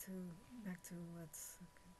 to what's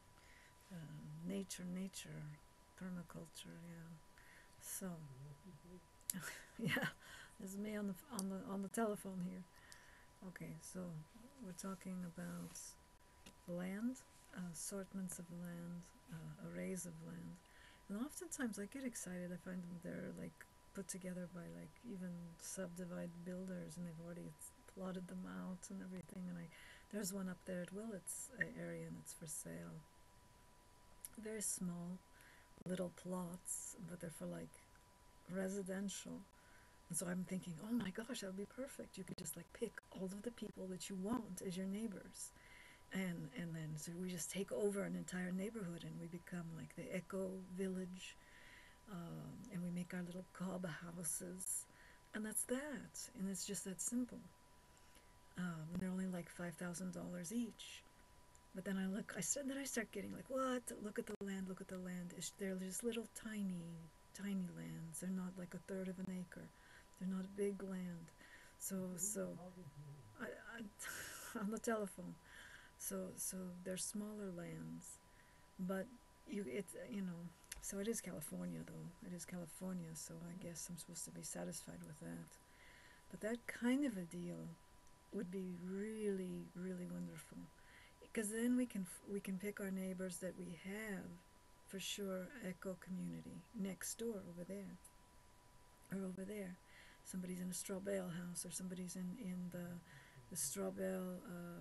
nature, permaculture. Yeah. So, yeah, this is me on the telephone here. Okay, so we're talking about land, assortments of land, arrays of land, and oftentimes I get excited. I find them they're like put together by like even subdivide builders, and they've already plotted them out and everything. And there's one up there at Willits area, and it's for sale. Very small, little plots, but they're for like residential. And so I'm thinking, oh my gosh, that would be perfect. You could just like pick all of the people that you want as your neighbors. And then so we just take over an entire neighborhood and we become like the eco village, and we make our little cob houses, and that's that. And it's just that simple. And they're only like $5,000 each. But then I start getting like, what? Look at the land, look at the land. They're just little tiny lands. They're not like a third of an acre. They're not a big land. So on the telephone. So they're smaller lands, but so it is California though. It is California, so I guess I'm supposed to be satisfied with that. But that kind of a deal would be really, really wonderful, because then we can pick our neighbors that we have, for sure, eco community next door over there, or over there. Somebody's in a Strawbale house, or somebody's in the Strawbale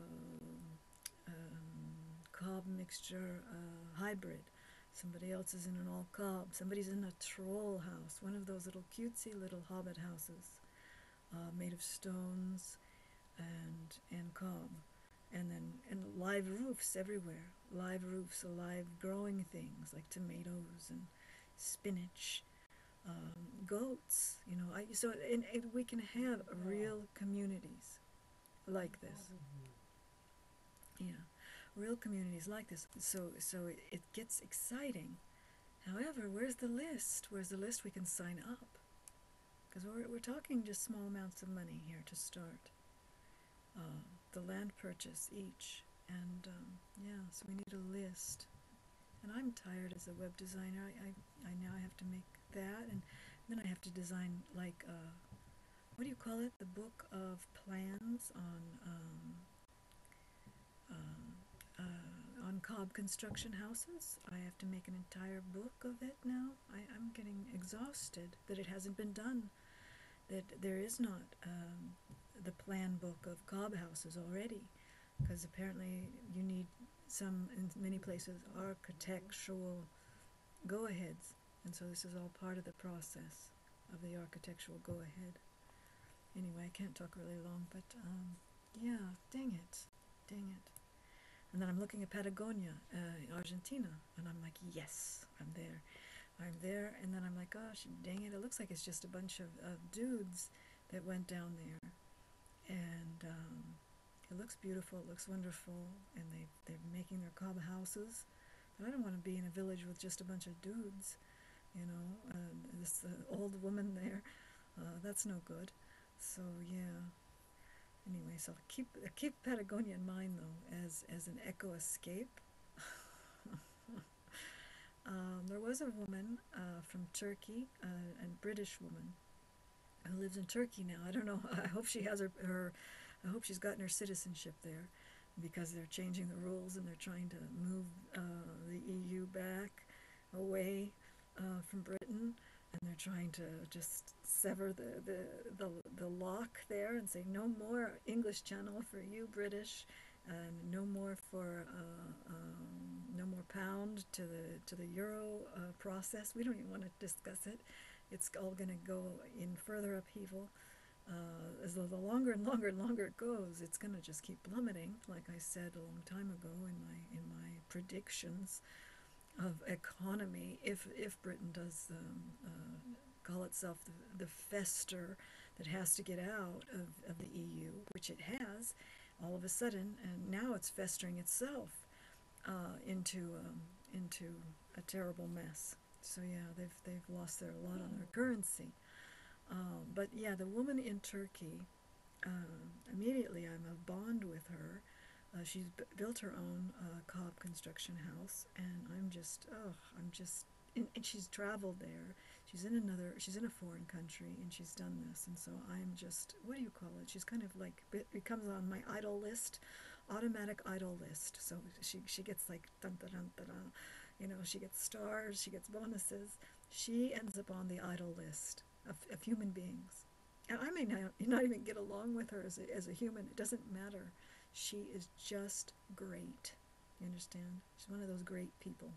cob mixture hybrid. Somebody else is in an all cob. Somebody's in a troll house, one of those little cutesy little hobbit houses, made of stones and cob, and live roofs everywhere. Live roofs, alive growing things like tomatoes and spinach, goats. We can have real communities like this. Yeah, real communities like this. So it gets exciting. However, where's the list? Where's the list we can sign up? Because we're talking just small amounts of money here to start. The land purchase each, and yeah, so we need a list. And I'm tired as a web designer. I now have to make that, and then I have to design like what do you call it? The book of plans on cob construction houses. I have to make an entire book of it now. I'm getting exhausted that it hasn't been done, that there is not the plan book of cob houses already, because apparently you need some, in many places, architectural go-aheads, and so this is all part of the process of the architectural go-ahead. Anyway, I can't talk really long, but yeah, dang it. And then I'm looking at Patagonia, Argentina, and I'm like, yes, I'm there. And then I'm like, gosh, dang it, it looks like it's just a bunch of dudes that went down there, and it looks beautiful, it looks wonderful, and they're making their cob houses. But I don't want to be in a village with just a bunch of dudes, this old woman there, that's no good. So yeah. Anyway, so keep Patagonia in mind though as an eco escape. There was a woman from Turkey, a British woman, who lives in Turkey now. I don't know. I hope she has I hope she's gotten her citizenship there, because they're changing the rules and they're trying to move the EU back away from Britain, and they're trying to just sever the lock there and say no more English Channel for you British, and no more pound to the euro process. We don't even want to discuss it. It's all going to go in further upheaval. As the longer and longer it goes, it's going to just keep plummeting. Like I said a long time ago in my predictions of economy, if Britain does call itself the fester that has to get out of the EU, which it has, all of a sudden, and now it's festering itself into a terrible mess. So yeah, they've lost a lot on their currency. But yeah, the woman in Turkey, immediately I'm a bond with her. she's built her own cob construction house, and I'm just, and she's traveled there. She's in a foreign country, and she's done this, and so I'm just, what do you call it? She's kind of like, it comes on my idol list, automatic idol list. So she gets like, dun dun dun dun dun, you know, she gets stars, she gets bonuses. She ends up on the idol list of human beings. And I may not even get along with her as a human. It doesn't matter. She is just great. You understand? She's one of those great people.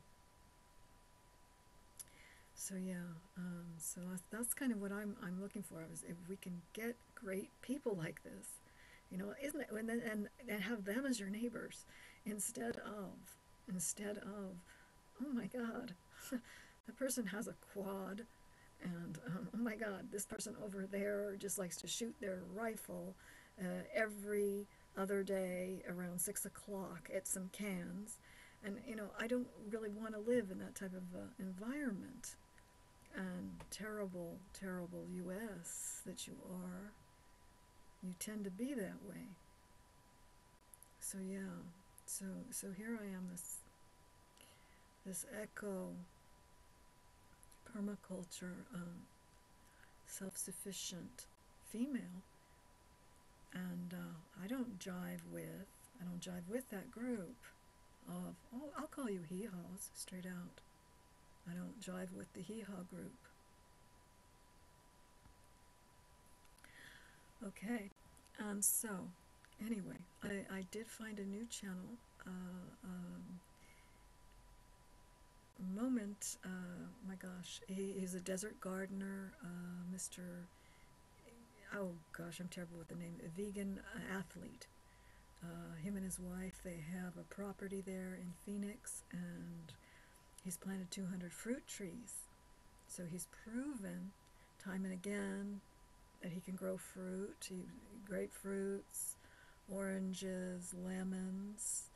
So yeah, so that's kind of what I'm looking for. Is if we can get great people like this, you know, isn't it? And have them as your neighbors instead of, oh my God, the person has a quad, and oh my God, this person over there just likes to shoot their rifle every other day around 6 o'clock at some cans. And, you know, I don't really want to live in that type of environment. And terrible, terrible U.S. that you are, you tend to be that way. So yeah, so here I am, this eco permaculture self-sufficient female, and I don't jive with that group of, oh, I'll call you hee-haws straight out. I don't jive with the hee-haw group. Okay, and so anyway, I did find a new channel. My gosh, he's a desert gardener, Mr. Oh gosh, I'm terrible with the name. A vegan athlete. Him and his wife, they have a property there in Phoenix, and he's planted 200 fruit trees. So he's proven time and again that he can grow fruit, grapefruits, oranges, lemons,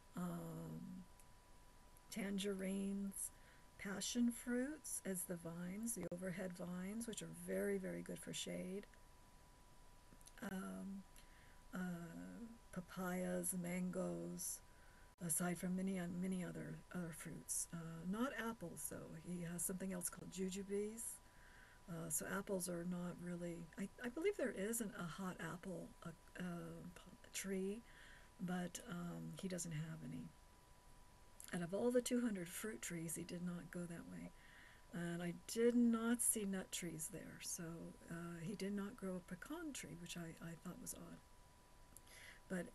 tangerines, passion fruits as the vines, the overhead vines, which are very, very good for shade, papayas, mangoes, aside from many other fruits. Not apples, though. He has something else called jujubes. So apples are not really, I believe there is a hot apple tree, but he doesn't have any. Out of all the 200 fruit trees, he did not go that way. And I did not see nut trees there, so he did not grow a pecan tree, which I thought was odd. But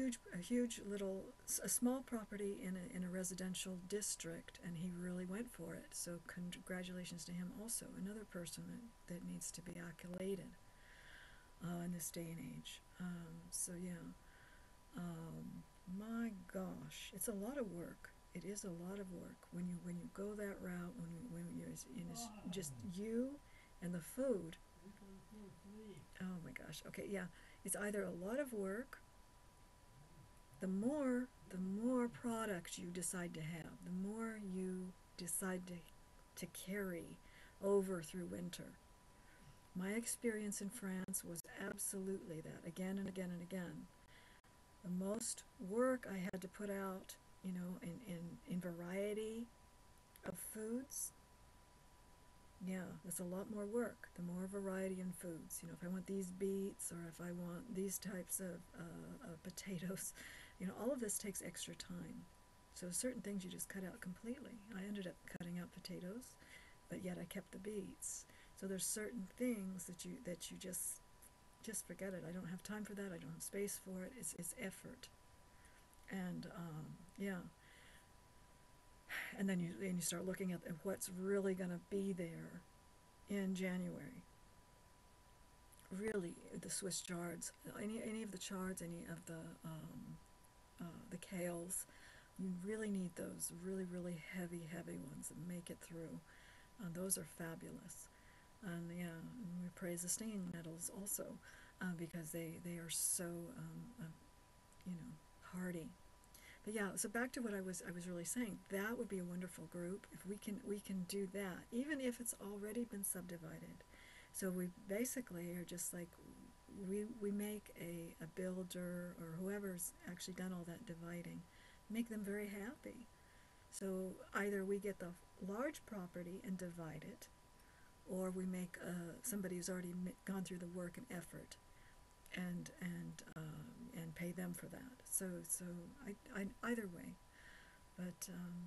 a small property in a residential district, and he really went for it. So congratulations to him also, another person that needs to be accoladed in this day and age. So yeah, my gosh, it's a lot of work. It is a lot of work when you go that route, when you're just you and the food. Oh my gosh. Okay, yeah, it's either a lot of work. The more product you decide to have, the more you decide to carry over through winter. My experience in France was absolutely that, again and again and again. The most work I had to put out, you know, in variety of foods, yeah, that's a lot more work. The more variety in foods, you know, if I want these beets or if I want these types of potatoes, you know, all of this takes extra time. So certain things you just cut out completely. I ended up cutting out potatoes, but yet I kept the beets. So there's certain things that you just forget it. I don't have time for that. I don't have space for it. It's effort. And yeah. And then you start looking at what's really going to be there in January. Really, the Swiss chards, any of the chards, any of the kales, you really need those really, really heavy ones that make it through. Those are fabulous. And yeah, and we praise the stinging nettles also because they are so you know, hardy. But yeah, so back to what I was really saying. That would be a wonderful group if we can do that, even if it's already been subdivided. So we basically are just like we make a builder or whoever's actually done all that dividing, make them very happy. So either we get the large property and divide it, or we make somebody who's already gone through the work and effort, and pay them for that. So either way, but